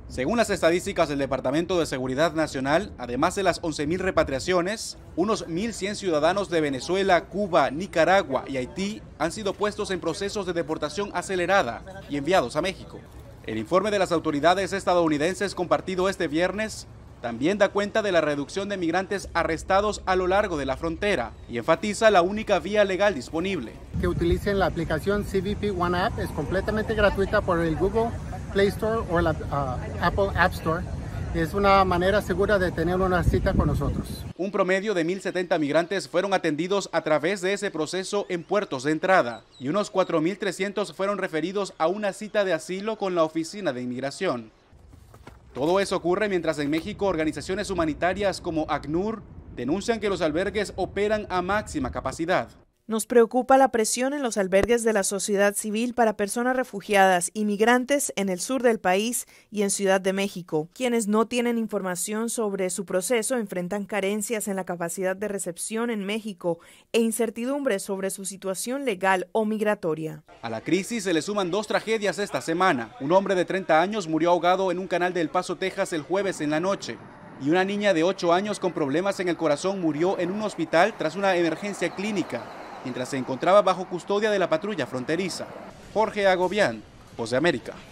Según las estadísticas del Departamento de Seguridad Nacional, además de las 11.000 repatriaciones, unos 1.100 ciudadanos de Venezuela, Cuba, Nicaragua y Haití han sido puestos en procesos de deportación acelerada y enviados a México. El informe de las autoridades estadounidenses compartido este viernes también da cuenta de la reducción de migrantes arrestados a lo largo de la frontera y enfatiza la única vía legal disponible. Que utilicen la aplicación CBP One App, es completamente gratuita por el Google Play Store o la Apple App Store. Es una manera segura de tener una cita con nosotros. Un promedio de 1.070 migrantes fueron atendidos a través de ese proceso en puertos de entrada y unos 4.300 fueron referidos a una cita de asilo con la Oficina de Inmigración. Todo eso ocurre mientras en México organizaciones humanitarias como ACNUR denuncian que los albergues operan a máxima capacidad. Nos preocupa la presión en los albergues de la sociedad civil para personas refugiadas y migrantes en el sur del país y en Ciudad de México. Quienes no tienen información sobre su proceso enfrentan carencias en la capacidad de recepción en México e incertidumbre sobre su situación legal o migratoria. A la crisis se le suman dos tragedias esta semana. Un hombre de 30 años murió ahogado en un canal de El Paso, Texas, el jueves en la noche. Y una niña de 8 años con problemas en el corazón murió en un hospital tras una emergencia clínica, mientras se encontraba bajo custodia de la patrulla fronteriza. Jorge Agobián, Voz de América.